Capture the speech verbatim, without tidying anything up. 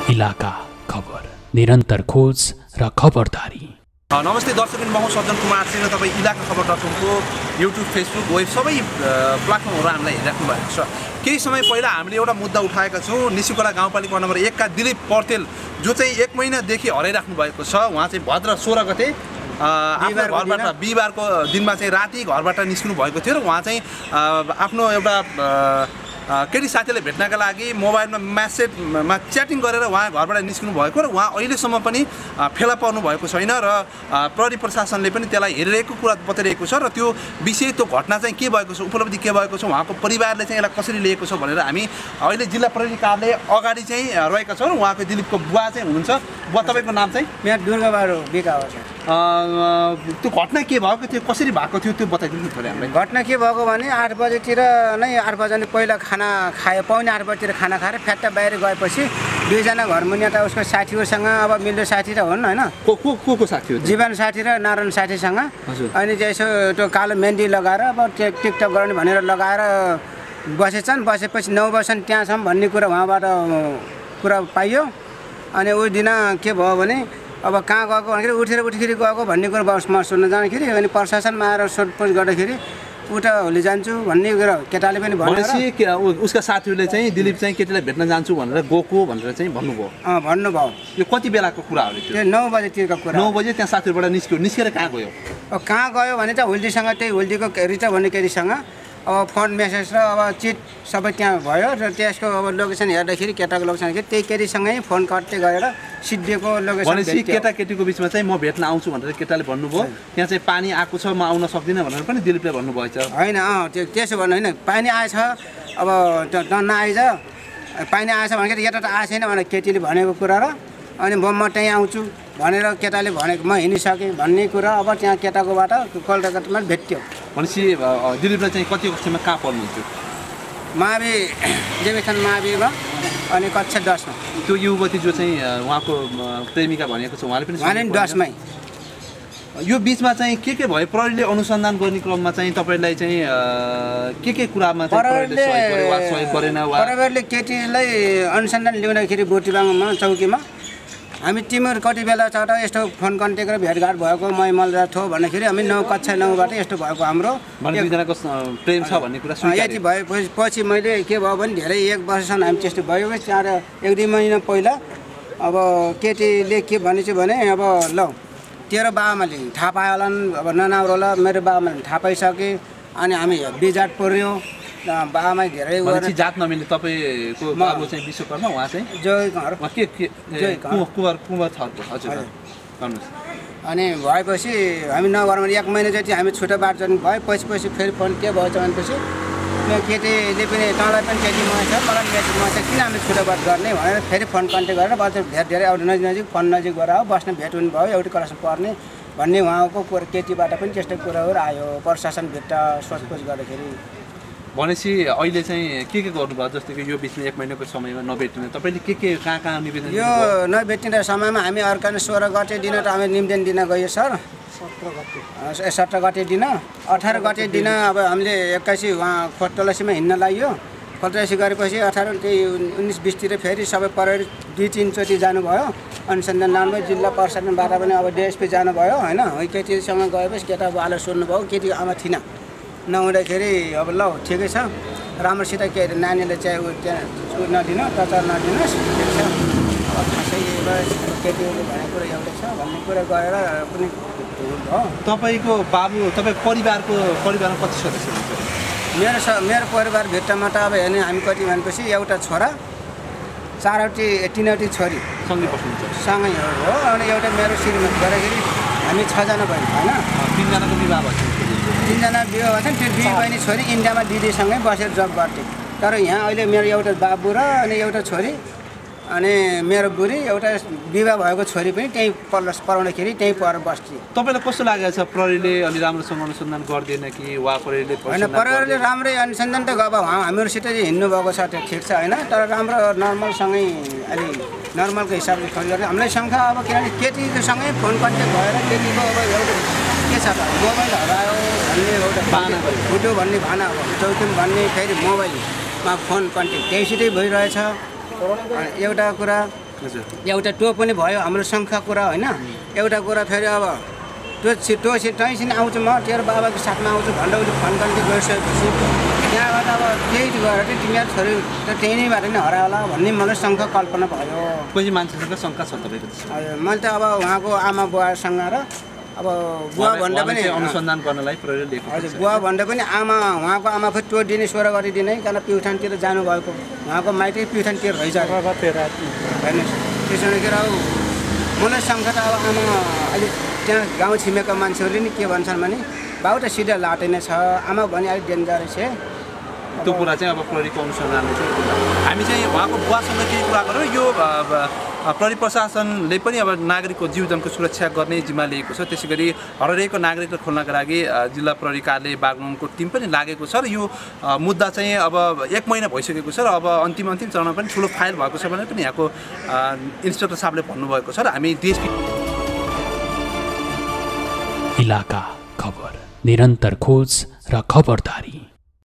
इलाका खबर, निरन्तर खोज र खबरदारी। नमस्ते दर्शक, म सज्जन कुमार सिंह र तपाईँ इलाका खबर डट कमको युट्युब, फेसबुक, वेब सबै प्लेटफर्महरू हामीलाई हेरिराख्नु भएको छ। केही समय पहिला हामीले एउटा मुद्दा उठाएका छौँ। निसिकोला गाउँपालिका नम्बर एकका दिलीप पौडेल, जो चाहिँ एक महिनादेखि हराइराख्नु भएको छ। उहाँ चाहिँ भद्र सोह्र गते आफ्नो घरबाट बिहिबारको दिनमा चाहिँ राति घरबाट निस्किनु भएको थियो र उहाँ चाहिँ आफ्नो एउटा केटी साथीले भेट्नका लागि मोबाइलमा म्यासेजमा च्याटिङ गरेर उहाँ घरबाट निस्किनु भएको र उहाँ अहिलेसम्म पनि फेला पर्नु भएको छैन र प्रहरी प्रशासनले पनि त्यसलाई हेरिरहेको कुरा बताइरहेको छ। र त्यो विषय, त्यो घटना चाहिँ के भएको छ, उपलब्धि के भएको छ, उहाँको परिवारले चाहिँ यसलाई कसरी लिएको छ भनेर हामी अहिले जिल्ला प्रहरी कार्यालय अगाडि चाहिँ रहेका छौँ। र उहाँको दिलीपको बुवा चाहिँ हुनुहुन्छ। बुवा, तपाईँको नाम चाहिँ? मेरो दुर्गाबारो बिका हो। त्यो घटना के भएको थियो, कसरी भएको थियो, त्यो बताइदिनु पऱ्यो हामीलाई। घटना के भएको भने आठ बजेतिर नै आठ बजे पहिला खाना खायो, पाउने आठ बजीतिर खाना खाएर फ्याट्टा बाहिर गएपछि दुईजना घर मुनि त उसको साथीहरूसँग अब मिल्दो साथी त हुन् होइन, को को को को साथी हो? जीवन साथी र नारायण साथीसँग। अनि चाहिँ यसो त्यो कालो मेहन्दी लगाएर अब टिकटक गर्ने भनेर लगाएर बसेछन्। बसेपछि नौ बजेसम्म त्यहाँसम्म भन्ने कुरा उहाँबाट कुरा पाइयो। अनि उस दिन के भयो भने अब कहाँ गएको भन्दाखेरि उठेर उठेखेरि गएको भन्ने कुरा बसमा सुन्न जाँदाखेरि अनि प्रशासनमा आएर सोधपुछ गर्दाखेरि उता होली जान्छु भन्ने कुरा केटाले पनि भनेपछि उसका साथीहरूले चाहिँ दिलीप चाहिँ केटीलाई भेट्न जान्छु भनेर गएको भनेर चाहिँ भन्नुभयो। अँ भन्नुभयो। यो कति बेलाको कुरा हो? त्यो नौ बजेतिरको कुरा। नौ बजे त्यहाँ साथीहरूबाट निस्क्यो। निस्केर कहाँ गयो? अब कहाँ गयो भने चाहिँ हुल्दीसँग, त्यही हुल्दीको रिचा भन्ने केटीसँग अब फोन मेसेज र अब चिट सबै त्यहाँ भयो। र त्यसको अब लोकेसन हेर्दाखेरि केटाको लोकेसन हेर्दाखेरि त्यही केटीसँगै फोन कट्दै गरेर सिद्धिएको लोकेसन। भनेपछि केटाकेटीको बिचमा चाहिँ म भेट्न आउँछु भनेर केटाले भन्नुभयो। त्यहाँ चाहिँ पानी आएको छ, म आउन सक्दिनँ भनेर पनि दिलीपले भन्नुभएछ होइन? अँ त्यो त्यसो भन्नु होइन, पानी आएछ अब नआइज, पानी आएछ भनेको यता त आएको छैन भनेर केटीले भनेको कुरा र अनि म म त्यहीँ आउँछु भनेर केटाले भनेको म हिँडिसकेँ भन्ने कुरा अब त्यहाँ केटाकोबाट कलकत्तामा भेट्यो। भनेपछि दिलीपलाई चाहिँ कति कक्षामा कहाँ पढ्नुहुन्थ्यो? महावी देवीथान महावीमा अनि कक्षा दसमा। त्यो युवती जो चाहिँ उहाँको प्रेमिका भनेको छ, उहाँले पनि उहाँले पनि दसमै। यो बिचमा चाहिँ के के भयो? प्रहरीले अनुसन्धान गर्ने क्रममा चाहिँ तपाईँलाई चाहिँ के के कुरामा सहयोग गरेन? प्रहरीले केटीलाई अनुसन्धान ल्याउँदाखेरि बोटीबाङमा चौकीमा हामी तिमीहरू कति बेला छ त यस्तो फोन कन्ट्याक्ट र भेटघाट भएको मै मलदार थो भन्दाखेरि हामी नौ कक्षा नौबाट यस्तो भएको हाम्रो दुईजनाको प्रेम छ भन्ने कुरा यति भएपछि मैले के भयो भने धेरै एक वर्षसम्म हामी त्यस्तो भयो। चार एक दुई महिना पहिला अब केटीले के भनेछु भने अब ल तेरो बाबामाले थाहा पायो होला, अब ननाम्रो होला, मेरो बाबामाले थाहा पाइसके अनि हामी बिजाट पर्यो। बाबामा धेरै जात नमिल्ने तपाईँको बाबु चाहिँ विश्वकर्मा, उहाँ चाहिँ जय के के कुमार कुमार थरको। हजुर भन्नुहोस्। अनि भएपछि हामी नगरमा एक महिना जति हामी छुट्टा बाटो भयो। पछि पछि फेरि फोन के भएछ भनेपछि मेरो केटीले पनि तँलाई पनि केटी मन छ, मलाई केटी मन छ, किन हामी छुट्टा बात गर्ने भनेर फेरि फोन कन्ट्याक्ट गरेर बजार भेट धेरै आउनु नजिक नजिक फोन नजिक गएर बस्न भेट हुनु भयो, एउटै क्लासमा पढ्ने भन्ने उहाँको कुरा केटीबाट पनि त्यस्तै कुराहरू आयो। प्रशासन भेट्टा सोधपुछ गर्दाखेरि भनेपछि अहिले चाहिँ के के गर्नुभयो? जस्तो कि यो बिचमा एक महिनाको समयमा नभेटिने तपाईँले के के कहाँ कहाँ निवेदन? यो नभेटिने समयमा हामी अर्का सोह्र गते दिन त हामी निवेदन दिन गयो सर, सत्र गते सत्र गते दिन। अठार गते दिन अब हामीले एक्काइस उहाँ खोटतलासीमा हिँड्न लाग्यो। खोटतलासी गरेपछि अठार त्यही उन्नाइस बिसतिर फेरि सबै प्रहरी दुई तिनचोटि जानुभयो, अनुसन्धान लानुभयो। जिल्ला प्रशासनबाट पनि अब डिएसपी जानुभयो होइन। केटीसँग गएपछि केटा बालो सोध्नुभयो, केटी आमा थिएन। नहुँदाखेरि अब ल ठिकै छ, राम्रोसित के अरे नानीले चाहिँ ऊ त्यहाँ नदिनु, टचर नदिनुहोस्, ठिक छ। अब खासै केटीहरूले भनेको कुरा एउटै छ भन्ने कुरा गरेर पनि हो। तपाईँको बाबु, तपाईँको परिवारको परिवारमा कति सदस्य हुनुहुन्छ? मेरो स मेरो परिवार भित्तामा त अब हेर्ने हामी कति भनेपछि एउटा छोरा, चारवटी तिनवटी छोरी सँगै बस्नुहुन्छ? सँगै हो। अनि एउटा मेरो श्रीमती गर्दाखेरि हामी छजना बहिनी होइन। तिनजनाको विवाह भएको? तिनजना विवाह भएको छ। त्यो दुई बहिनी छोरी इन्डियामा दिदीसँगै बसेर जब गर्थे। तर यहाँ अहिले मेरो एउटा बाबु र अनि एउटा छोरी अनि मेरो बुढी एउटा विवाह भएको छोरी पनि त्यहीँ पल्ल पढाउँदाखेरि त्यहीँ पढेर बस्थ्यो। तपाईँलाई कस्तो लागेको छ? प्रहरीले अलि राम्रोसँग अनुसन्धान गर्दैन कि वा प्रहरीले? होइन, प्रहरीले राम्रै अनुसन्धान त अब हामीहरूसित चाहिँ हिँड्नु भएको छ, त्यो ठिक छ होइन। तर राम्रो नर्मलसँगै अलि नर्मलको हिसाबले खर्च गरेर हामीलाई शङ्का अब किनभने केटीसँगै फोन कन्ट्याक्ट भएर केटीको अब एउटा के छ त मोबाइल हरायो भन्ने एउटा बाना फुट्यो भन्ने भाना अब चौकिम भन्ने फेरि मोबाइलमा फोन कन्ट्याक्ट त्यहीँसितै भइरहेछ एउटा कुरा। एउटा त्यो पनि भयो हाम्रो शङ्का कुरा होइन। एउटा कुरा फेरि अब त्यो त्यो तैँसिन आउँछु म तेरो बाबाको साथमा आउँछु भनेर उसले फोन गर्दै गइसकेपछि त्यहाँबाट अब त्यही गएर चाहिँ तिमीहरू छोरी त त्यही नैबाट नै हरायो होला भन्ने मलाई शङ्का कल्पना भयो। कोही मान्छेसँग शङ्का छ तपाईँको? हजुर मैले त अब उहाँको आमा बुवासँग र अब बुवा भन्दा पनि अनुसन्धान गर्नलाई प्रहरी लिएको। हजुर बुवा भन्दा पनि आमा उहाँको आमा फेरि त्यो दिने स्वर गरिदिने कारण प्युठानतिर जानुभएको उहाँको माइती प्युठानतिर रहेछ हेर्नुहोस्। त्यसो भनेखेरि अब मलाई शङ्का त अब आमा अहिले त्यहाँ गाउँ छिमेकका मान्छेहरूले नि के भन्छन् भने बाउ त सिधा लाटे नै छ, आमा भने अलिक डेन्जर छ। त्यो कुरा चाहिँ अब प्रहरीको अनुसन्धानले चाहिँ हामी चाहिँ उहाँको बुवासँग केही कुरा गऱ्यौँ। यो प्रहरी प्रशासनले पनि अब नागरिकको जीवजनको सुरक्षा गर्ने जिम्मा लिएको छ। त्यसै गरी हराइरहेको नागरिकलाई खोल्नका लागि जिल्ला प्रहरी कार्यालय बागलुङको टिम पनि लागेको छ र यो मुद्दा चाहिँ अब एक महिना भइसकेको छ र अब अन्तिम अन्तिम चरणमा पनि ठुलो फाइल भएको छ भनेर पनि यहाँको इन्सपेक्टर साहबले भन्नुभएको छ र हामी देश इलाका खबर, निरन्तर खोज र खबरदारी।